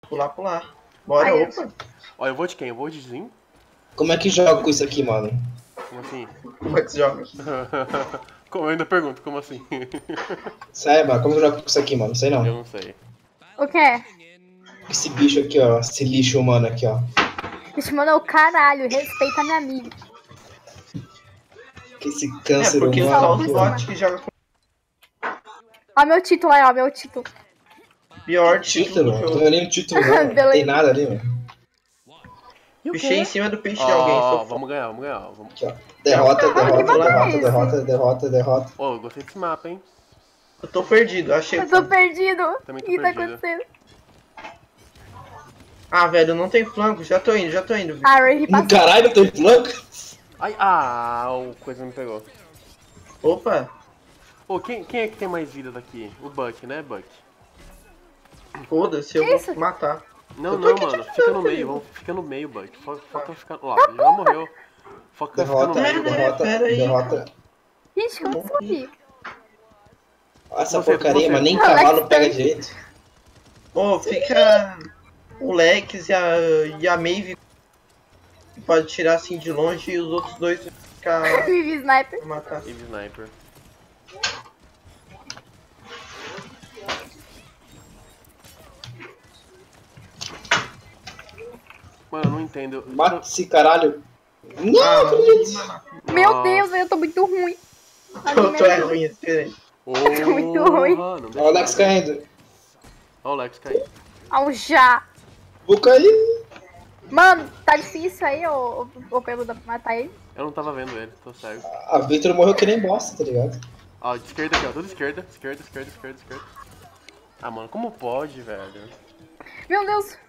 Pular, pular. Bora, Aí, opa. Ó, eu vou de quem? Eu vou de Zin? Como é que joga com isso aqui, mano? Como assim? Como é que se joga? Como eu ainda pergunto, como assim? Saiba, como eu jogo com isso aqui, mano? Sei Eu não. não sei. o quê? Esse bicho aqui, ó. Esse lixo humano aqui, ó. Bicho, mano, é o caralho. Respeita a minha amiga. Que esse É, câncer porque humano só por os aqui, cima. bots que jogam com Ó meu título aí, ó. Meu título. o pior ó. título Título? do Não jogo. tô nem no título, não. Não Beleza. tem nada ali, mano. E o Pichei em quê? cima do peixe de alguém, sou foda. Vamos ganhar, vamos ganhar. Vamos... Aqui, ó. Derrota, que derrota, mapa é derrota, esse? derrota, derrota, derrota. Ô, eu gostei desse mapa, hein? Eu tô perdido, achei. Eu tô perdido. Também O tô que tá perdido. acontecendo? Ah, velho, eu não tenho flanco, já tô indo, velho. Ah, Ray passou. Caralho, tem flanco? Ai, o coisa me pegou. Opa, Ô, quem é que tem mais vida daqui? O Buck, né, Buck? foda-se, eu Que vou isso? matar. Não, Eu tô não, aqui mano. te Fica no ajudando, meio, amigo. fica no meio, Buck. Foca ficar. Ó, ele já morreu. Foca fica no Derrota, meio. derrota, Pera aí, derrota. Gente, como que subi? Olha essa Você, porcaria, você. mas nem Alex cavalo pega Tank. direito. Ô, fica o Lex e a Maeve pode tirar assim de longe e os outros dois ficar Vivi Sniper. matar. Eve Sniper. Mano, eu não entendo. Mata esse caralho. Não, acredito. Meu Deus, eu tô muito ruim. Eu tô é ruim, diferente. muito ruim. Não deixa Olha o Lex nada. caindo. Ó o Lex caindo. Ao já. Vou cair. Mano, tá difícil aí, ô Peluda, pra matar ele. Eu não tava vendo ele, tô cego. A Victor morreu que nem bosta, tá ligado? Ó, de esquerda aqui, ó. Tudo esquerda. Esquerda. Ah, mano, como pode, velho? Meu Deus.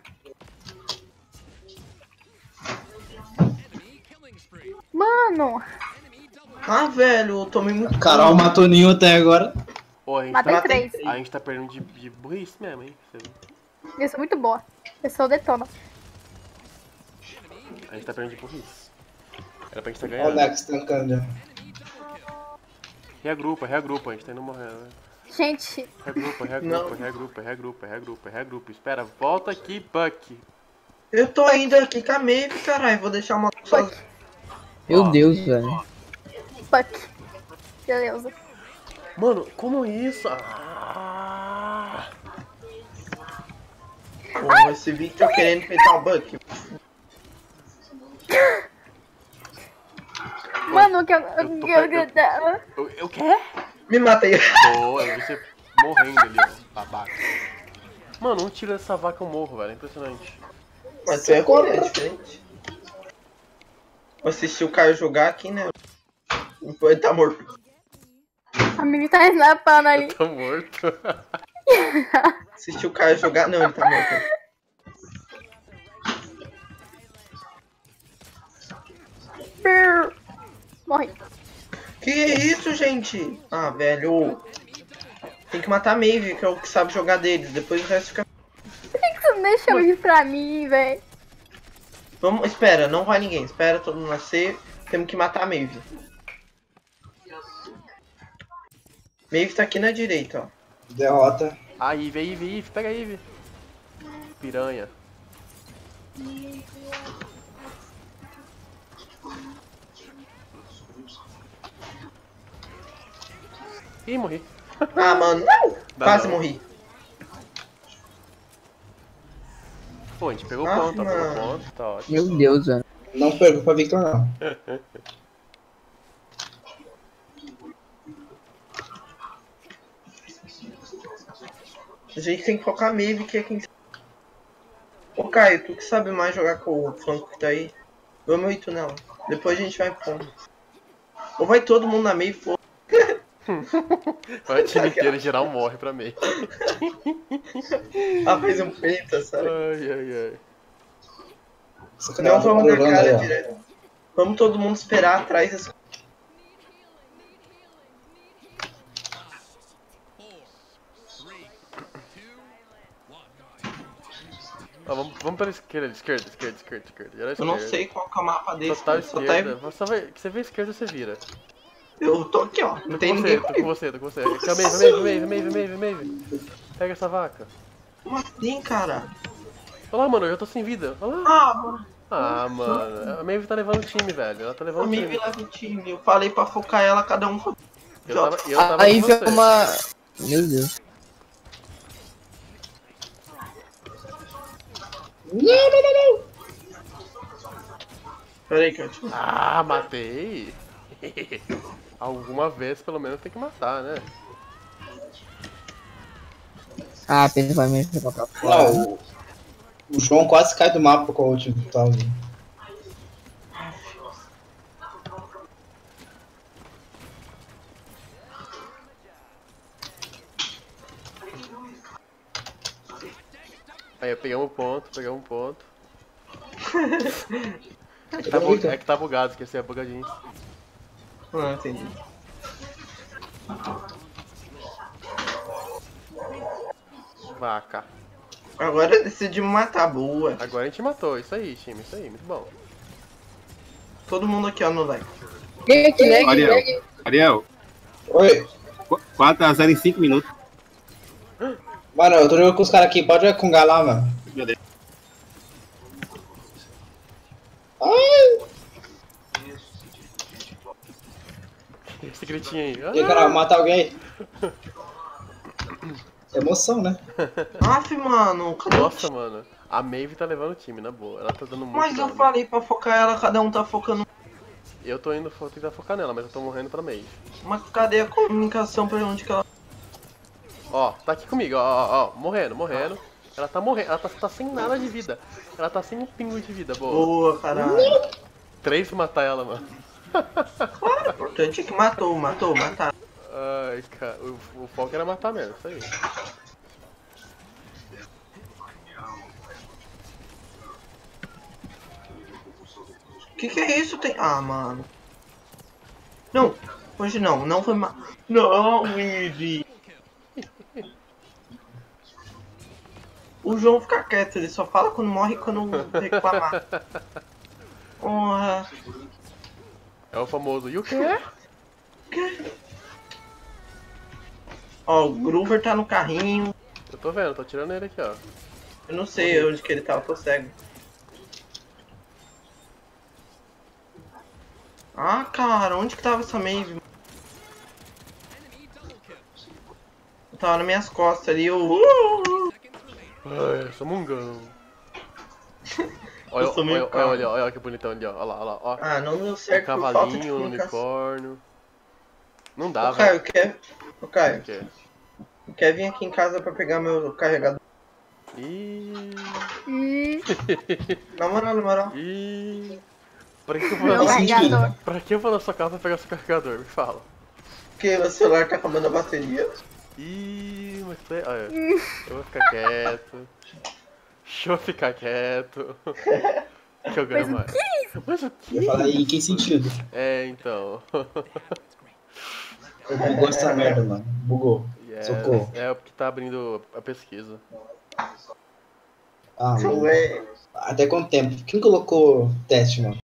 Mano, Ah, velho, eu tomei muito. Carol matou nenhum até agora. Ô, a gente, matei tá, três. a gente tá perdendo de burrice mesmo, hein? Eu sou muito boa. Eu sou detona. A gente tá perdendo de burrice. Era pra gente tá Olha o ganhando. Lex tancando já. Reagrupa, a gente tá indo morrendo, né? Gente, Reagrupa. Espera, volta aqui, Buck. Eu tô indo aqui com a Maeve, caralho. Vou deixar uma sozinha. Meu Ó. Deus, velho. fuck. Beleza. Mano, como isso? Ah! Pô, esse Victor querendo peitar o Buck. Mano, que Eu quê? Me matei. Pô, eu vi você morrendo ali, ó, babaca. Mano, um tiro dessa vaca eu morro, velho, é impressionante. Mas tu é ruim, é diferente. Vou assistir o Caio jogar aqui, né? Ele tá morto. A Mimi tá snapando ali. Eu tô morto. Assistir o Caio jogar. Não, ele tá morto. Morri. Que isso, gente? Ah, velho. Tem que matar a Maeve, que é o que sabe jogar deles. Depois o resto fica. Por que você não deixou ir pra mim, velho? Vamos, espera, não vai ninguém. Espera todo mundo nascer. Temos que matar a Maeve. Maeve tá aqui na direita, ó. Derrota. Ah, Eve, pega a Eve. Piranha. Ih, morri. Ah, mano, não! Dá Quase não. morri. Pô, a gente pegou Ah, ponto, mano. tá ótimo. Meu Deus, velho. Não perco pra Victor, não. A gente tem que focar a Maeve, que é quem. Ô Caio, tu que sabe mais jogar com o flanco que tá aí. Vamos ir tu nela. Depois a gente vai pro fundo. Ou vai todo mundo na Maeve, foda. Vai o time inteiro geral morre pra mim. Ela fez um peita, sabe? Ai. Não vamos dar Rolando cara aí, ó. direto. Vamos todo mundo esperar atrás das. Ó, vamos pela esquerda. Geral Eu não esquerda. sei qual que é o mapa desse. Total só tá... esquerda. Você vê a esquerda, você vira. Eu tô aqui, ó. Não tem ninguém Tô com comigo. você. Aqui, ó, Maeve. Pega essa vaca. Como assim, cara? Olha lá, mano, eu já tô sem vida. Olha lá. Ah, mano. Ah, mano, a Maeve tá levando o time, velho. Ela tá A levando o Maeve time. leva o time. Eu falei pra focar ela, cada um. Eu tava Aí com vem você. uma. Meu Deus. Peraí, que eu te... Ah, matei. Alguma vez, pelo menos, tem que matar, né? Ah, Pedro vai me jogar pra fora. Não, o João quase cai do mapa com a última vitória. Aí, pegamos um ponto, pegamos um ponto. Eita. É que tá bugado, esqueci a bugadinha. Ah, entendi. Vaca. Agora decidimos matar, boa. Agora a gente matou, isso aí, time, isso aí, muito bom. Todo mundo aqui, ó, no like. Que lag, Ariel, lag. Ariel, Oi. 4x0 em 5 minutos. Mano, eu tô jogando com os caras aqui. Pode jogar com o Gá lá, mano. Beleza. Ai! Esse gritinho aí. E aí, cara, mata alguém. Emoção, né? Aff, mano, cadê o Nossa, mano. A Maeve tá levando o time, na boa. Ela tá dando muito Mas eu dano. falei pra focar ela, cada um tá focando. Eu tô indo tentar focar nela, mas eu tô morrendo pra Maeve. Mas cadê a comunicação pra onde que ela... Ó, tá aqui comigo, ó, morrendo. Ela tá morrendo, ela tá sem nada de vida. Ela tá sem um pingo de vida, boa. Boa, caralho. 3 pra matar ela, mano. Claro, o importante é que matar. Ai, cara, o foco era matar mesmo, isso aí. Que é isso? Tem... Ah, mano. Não, hoje não, não foi mal. Não, Weedy. O João fica quieto, ele só fala quando morre e quando reclamar. Porra. É o famoso, e o quê? Ó, o Groover tá no carrinho. Eu tô vendo, tô tirando ele aqui, ó. Eu não sei onde que ele tá, eu tô cego. Ah, cara, onde que tava essa Maeve? Eu tava nas minhas costas ali, eu... Ai, Samungão. Olha, Eu sou meio calmo. olha que bonitão ali, ó. Olha lá, ó. Ah, não deu O certo por falta de cavalinho, o comunicação. unicórnio. Não dá, Ô, velho. Caio, Ô, Caio, O quê? quer vir aqui em casa pra pegar meu carregador? Ih. Na moral. Ih. Pra que eu vou Meu na carregador. Pra que eu vou na sua casa pegar seu carregador? Me fala. Porque meu celular tá acabando a bateria. Ih, mas você. Olha, eu vou ficar quieto. Deixa eu ficar quieto. Que eu ganho mais. Mas o Eu que? falei, em que sentido? É, então. Bugou essa merda, mano. Bugou. Yes. Socorro. É porque tá abrindo a pesquisa. Ah, mano. Ué. Até quanto tempo? Quem colocou teste, mano?